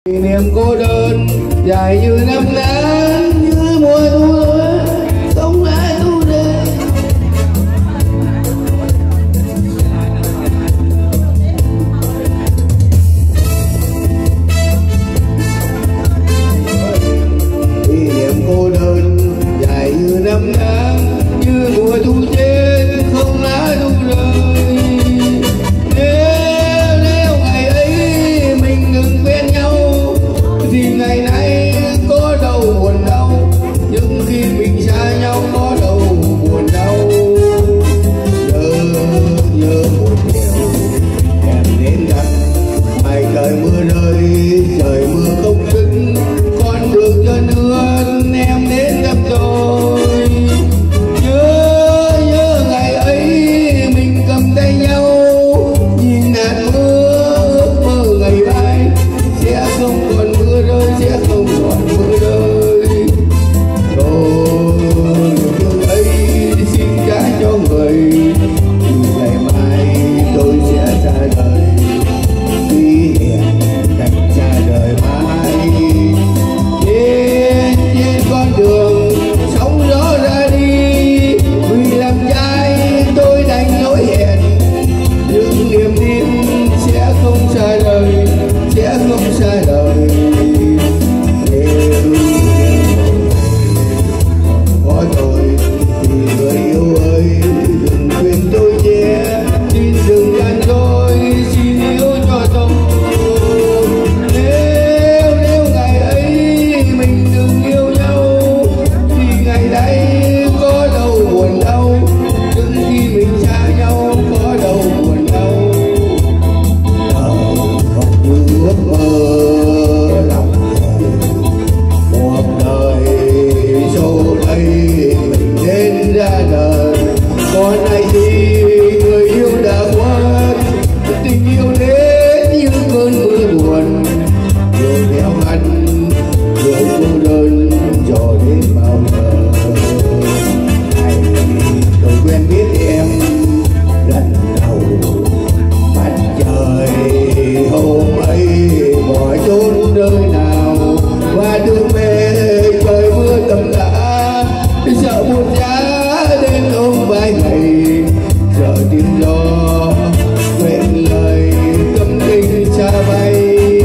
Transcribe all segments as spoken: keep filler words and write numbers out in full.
Kỷ niệm cô đơn dài như năm tháng, như mùa thu không ai thu đến. Kỷ niệm cô đơn dài như năm tháng, như mùa thu trên không lá thu rơi. Nếu nếu ngày ấy mình ngừng quen nhau thì ngày nay có đâu buồn đau, nhưng khi mình xa nhau có đâu buồn đau. Nhớ nhớ một điều em đến gần, ngày trời mưa rơi trời mưa không dứt, con đường trơn ướt em đến gặp tôi. Nhớ nhớ ngày ấy mình cầm tay nhau, nhìn hạt mưa ước mơ ngày mai sẽ không còn mưa rơi, sẽ không còn mưa rơi. Rồi điều ấy xin trả cho người, ngày mai tôi sẽ ra đời, tuy hẹn cách ra đời mãi. Trên trên con đường sóng gió ra đi, vì làm trai tôi đành lỗi hẹn, nhưng niềm tin sẽ không xa đời, sẽ không xa đời. Nếu có tôi thì người yêu ơi đừng quên tôi nhé, xin đừng gian dối, xin yêu cho tôi. Nếu nếu ngày ấy mình đừng yêu nhau thì ngày đấy có đâu buồn đau, nhưng khi mình xa nhau có đâu buồn đau. Không như ước mơ lòng người, một đời sau đây mình đến ra đời. Còn ai thì người yêu đã khuất, tình yêu đến như cơn mưa buồn, rồi theo anh rồi cô đơn cho đến bao giờ. Ngày tôi quen biết em lần đầu, mặt trời hôm ấy bỏ trốn nơi nào, và đường về trời mưa tầm tã, sợ buồn giá đến ôm vai ngày, sợ tiếng gió quên lời cấm tình xa bay.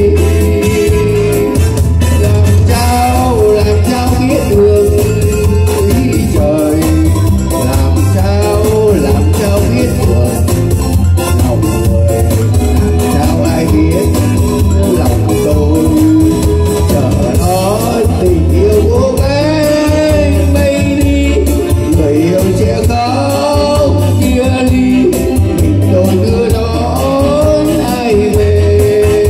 Làm sao làm sao biết đường ý trời, làm sao làm sao biết đường lòng người, làm sao ai biết lòng tôi. Chờ đó tình yêu của anh bay đi, người yêu sẽ khóc chia ly, mình tôi đưa đón ai về.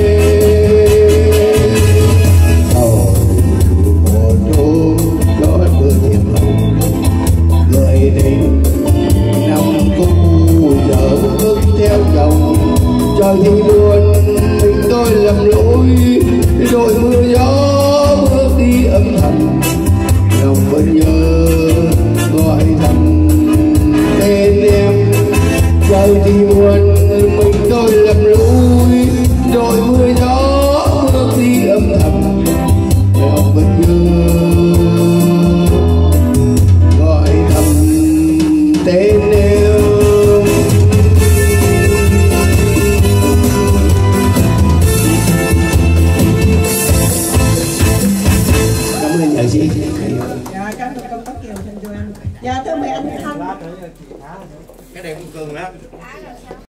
Đầu một hôm đó mưa thiệt lòng, người đến năm cũ giờ bước theo chồng. Trời thì buồn mình tôi lầm lỗi, rồi mưa gió bước đi âm thầm, lòng vẫn nhớ gọi thầm tên em. Trời thì buồn mình tôi lầm lỗi, rồi mưa gió bước đi âm thầm, lòng vẫn nhớ gọi thầm tên em. Cảm ơn nhạc sĩ. Dạ, cảm ơn công tác kiều thành cho anh. Dạ, thưa mẹ anh Thanh. Cái này cũng cường lắm.